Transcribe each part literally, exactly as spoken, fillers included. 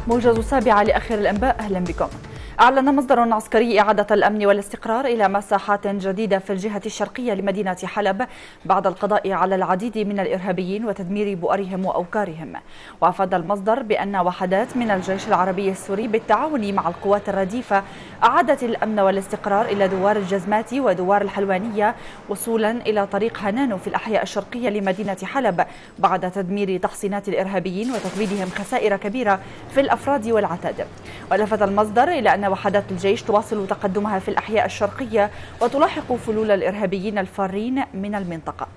موجز السابعة لآخر الأنباء، أهلا بكم. أعلن مصدر عسكري إعادة الأمن والاستقرار إلى مساحات جديدة في الجهة الشرقية لمدينة حلب بعد القضاء على العديد من الإرهابيين وتدمير بؤرهم وأوكارهم. وأفاد المصدر بأن وحدات من الجيش العربي السوري بالتعاون مع القوات الرديفة أعادت الأمن والاستقرار إلى دوار الجزماتي ودوار الحلوانية وصولا إلى طريق هنانو في الأحياء الشرقية لمدينة حلب بعد تدمير تحصينات الإرهابيين وتكبيدهم خسائر كبيرة في الأفراد والعتاد. ولفت المصدر إلى أن وحدات الجيش تواصل تقدمها في الأحياء الشرقية وتلاحق فلول الإرهابيين الفارين من المنطقة.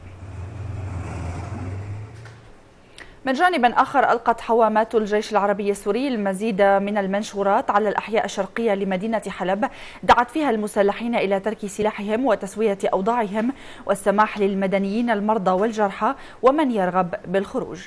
من جانب آخر، ألقت حوامات الجيش العربي السوري المزيد من المنشورات على الأحياء الشرقية لمدينة حلب دعت فيها المسلحين إلى ترك سلاحهم وتسوية أوضاعهم والسماح للمدنيين المرضى والجرحى ومن يرغب بالخروج.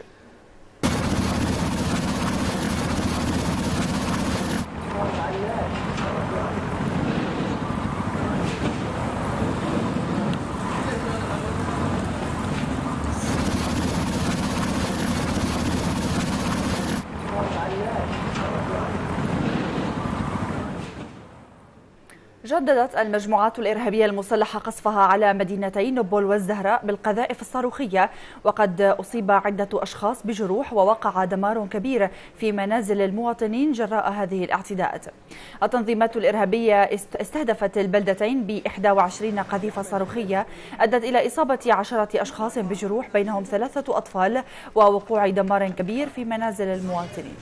جددت المجموعات الإرهابية المسلحة قصفها على مدينتي نوبل والزهراء بالقذائف الصاروخية، وقد أصيب عدة أشخاص بجروح ووقع دمار كبير في منازل المواطنين جراء هذه الاعتداءات. التنظيمات الإرهابية استهدفت البلدتين ب إحدى وعشرين قذيفة صاروخية أدت إلى إصابة عشرة أشخاص بجروح بينهم ثلاثة أطفال ووقوع دمار كبير في منازل المواطنين.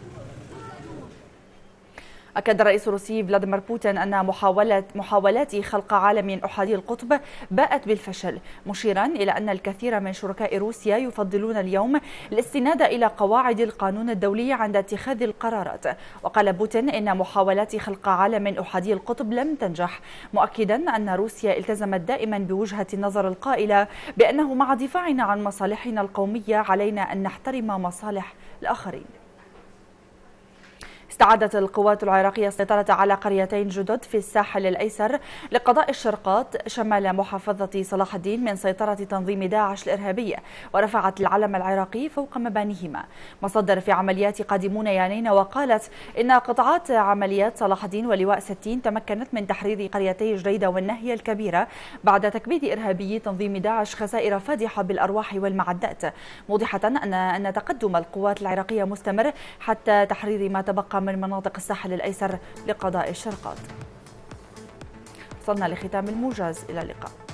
أكد الرئيس الروسي فلاديمير بوتين أن محاولة محاولات خلق عالم أحادي القطب باءت بالفشل، مشيرا إلى أن الكثير من شركاء روسيا يفضلون اليوم الاستناد إلى قواعد القانون الدولي عند اتخاذ القرارات. وقال بوتين إن محاولات خلق عالم أحادي القطب لم تنجح، مؤكدا أن روسيا التزمت دائما بوجهة النظر القائلة بأنه مع دفاعنا عن مصالحنا القومية علينا أن نحترم مصالح الآخرين. استعادت القوات العراقية السيطرة على قريتين جدد في الساحل الأيسر لقضاء الشرقات شمال محافظة صلاح الدين من سيطرة تنظيم داعش الإرهابي، ورفعت العلم العراقي فوق مبانيهما. مصدر في عمليات قادمون يانين وقالت إن قطاعات عمليات صلاح الدين ولواء ستين تمكنت من تحرير قريتي جريدة والنهية الكبيرة بعد تكبيد إرهابي تنظيم داعش خسائر فادحة بالأرواح والمعدات، موضحة أن أن تقدم القوات العراقية مستمر حتى تحرير ما تبقى من مناطق الساحل الأيسر لقضاء الشرقات. وصلنا لختام الموجز، إلى اللقاء.